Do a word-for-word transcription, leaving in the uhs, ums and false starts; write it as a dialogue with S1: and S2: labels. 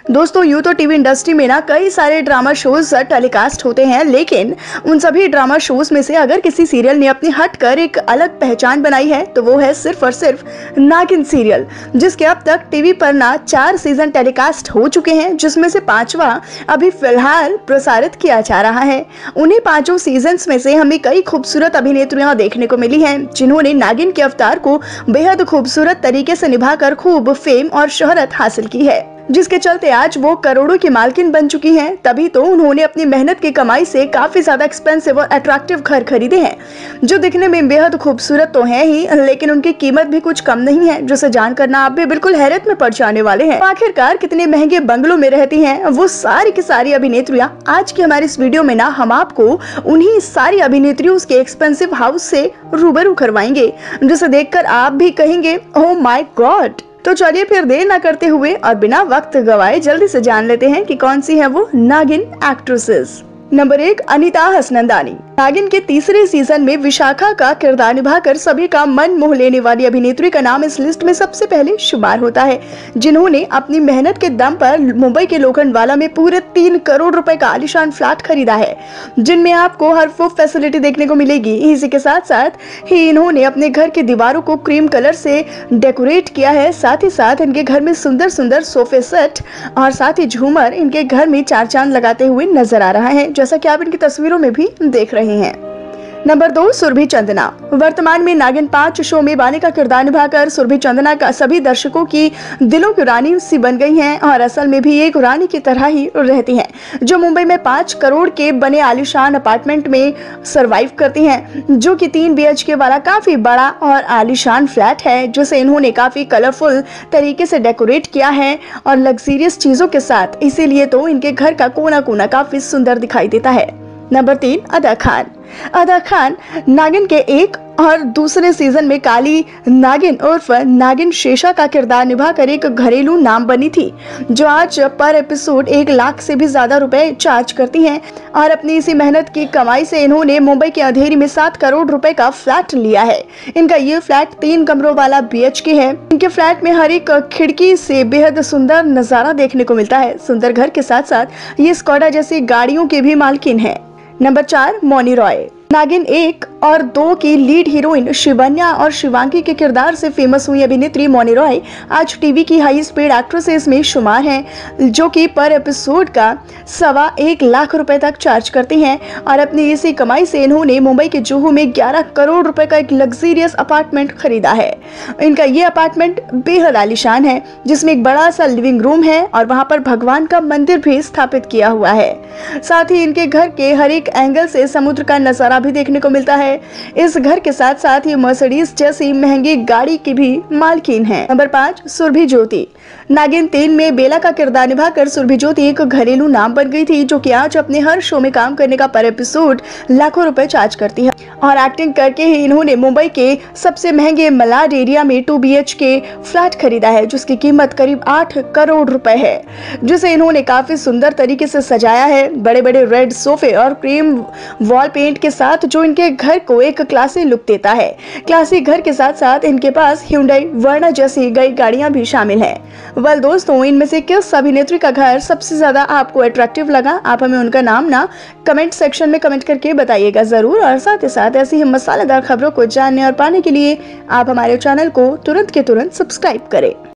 S1: दोस्तों यूं तो टीवी इंडस्ट्री में ना कई सारे ड्रामा शोज टेलीकास्ट होते हैं, लेकिन उन सभी ड्रामा शोज में से अगर किसी सीरियल ने अपनी हटकर एक अलग पहचान बनाई है तो वो है सिर्फ और सिर्फ नागिन सीरियल, जिसके अब तक टीवी पर ना चार सीजन टेलीकास्ट हो चुके हैं, जिसमें से पांचवा अभी फिलहाल प्रसारित किया जा रहा है। उन्हीं पांचों सीजन्स में से हमें कई खूबसूरत अभिनेत्रियां देखने को मिली हैं, जिन्होंने नागिन के अवतार को बेहद खूबसूरत तरीके से निभाकर खूब फेम और शोहरत हासिल की है, जिसके चलते आज वो करोड़ों की मालकिन बन चुकी हैं। तभी तो उन्होंने अपनी मेहनत की कमाई से काफी ज्यादा एक्सपेंसिव और अट्रैक्टिव घर खरीदे हैं, जो दिखने में बेहद खूबसूरत तो हैं ही, लेकिन उनकी कीमत भी कुछ कम नहीं है, जिसे जानकर ना आप भी बिल्कुल हैरत में पड़ जाने वाले हैं। आखिरकार कितने महंगे बंगलों में रहती हैं वो सारी की सारी अभिनेत्रियां। आज की हमारी इस वीडियो में ना हम आपको उन्हीं सारी अभिनेत्रियों के एक्सपेंसिव हाउस से रूबरू करवाएंगे, जिसे देखकर आप भी कहेंगे ओह माय गॉड। तो चलिए फिर देर ना करते हुए और बिना वक्त गवाए जल्दी से जान लेते हैं कि कौन सी है वो नागिन एक्ट्रेसेस। नंबर एक, अनीता हसनंदानी। नागिन के तीसरे सीजन में विशाखा का किरदार निभाकर सभी का मन मोह लेने वाली अभिनेत्री का नाम इस लिस्ट में सबसे पहले शुमार होता है, जिन्होंने अपनी मेहनत के दम पर मुंबई के लोखंडवाला में पूरे तीन करोड़ रुपए का आलीशान फ्लैट खरीदा है, जिनमें आपको हर वो फैसिलिटी देखने को मिलेगी। इसी के साथ साथ ही इन्होंने अपने घर की दीवारों को क्रीम कलर से डेकोरेट किया है। साथ ही साथ इनके घर में सुंदर सुंदर सोफे सेट और साथ ही झूमर इनके घर में चार चांद लगाते हुए नजर आ रहा है, जैसा कि आप इनकी तस्वीरों में भी देख रहे हैं। नंबर दो, सुरभि चंदना। वर्तमान में नागिन पांच शो में बानी का किरदार निभाकर सुरभि चंदना का सभी दर्शकों की दिलों की रानी सी बन गई हैं और असल में भी एक रानी की तरह ही रहती हैं, जो मुंबई में पांच करोड़ के बने आलीशान अपार्टमेंट में सरवाइव करती हैं, जो कि तीन बी एच के वाला काफी बड़ा और आलीशान फ्लैट है, जिसे इन्होंने काफी कलरफुल तरीके से डेकोरेट किया है और लग्जरियस चीजों के साथ, इसीलिए तो इनके घर का कोना कोना काफी सुंदर दिखाई देता है। नंबर तीन, अदा खान। अदा खान नागिन के एक और दूसरे सीजन में काली नागिन उर्फ नागिन शेषा का किरदार निभाकर एक घरेलू नाम बनी थी, जो आज पर एपिसोड एक लाख से भी ज्यादा रुपए चार्ज करती हैं और अपनी इसी मेहनत की कमाई से इन्होंने मुंबई के अंधेरी में सात करोड़ रुपए का फ्लैट लिया है। इनका ये फ्लैट तीन कमरों वाला बी एच के है। इनके फ्लैट में हर एक खिड़की से बेहद सुंदर नजारा देखने को मिलता है। सुंदर घर के साथ साथ ये स्कॉडा जैसी गाड़ियों के भी मालकिन है। नंबर चार, मौनी रॉय। नागिन एक और दो की लीड हीरोइन शिवन्या और शिवांगी के किरदार से फेमस हुई अभिनेत्री मौनी रॉय आज टीवी की हाई स्पीड एक्ट्रेसेस में शुमार हैं, जो कि पर एपिसोड का सवा एक लाख रुपए तक चार्ज करती हैं और अपनी इसी कमाई से इन्होंने मुंबई के जुहू में ग्यारह करोड़ रुपए का एक लग्जरियस अपार्टमेंट खरीदा है। इनका ये अपार्टमेंट बेहद आलीशान है, जिसमें एक बड़ा सा लिविंग रूम है और वहां पर भगवान का मंदिर भी स्थापित किया हुआ है। साथ ही इनके घर के हर एक एंगल से समुद्र का नजारा भी देखने को मिलता है। इस घर के साथ साथ ही मर्सिडीज जैसी महंगी गाड़ी की भी मालकिन है। नंबर पाँच, सुरभि ज्योति। नागिन तीन में बेला का किरदार निभाकर सुरभि ज्योति एक घरेलू नाम बन गई थी, जो कि आज अपने हर शो में काम करने का पर एपिसोड लाखों रुपए चार्ज करती है और एक्टिंग करके ही इन्होंने मुंबई के सबसे महंगे मलाड एरिया में two B H K flat खरीदा है, जिसकी कीमत करीब आठ करोड़ रुपए है, जिसे इन्होंने काफी सुंदर तरीके से सजाया है। बड़े बड़े रेड सोफे और क्रीम वॉल पेंट के साथ, जो इनके घर को एक क्लासी लुक देता है। क्लासी घर के साथ साथ इनके पास Hyundai वर्ना जैसी कई गाड़ियां भी शामिल हैं। वेल दोस्तों, इनमें से किस अभिनेत्री का घर सबसे ज्यादा आपको अट्रैक्टिव लगा? आप हमें उनका नाम ना कमेंट सेक्शन में कमेंट करके बताइएगा जरूर। और साथ ही साथ ऐसी ही मसालेदार खबरों को जानने और पाने के लिए आप हमारे चैनल को तुरंत के तुरंत सब्सक्राइब करें।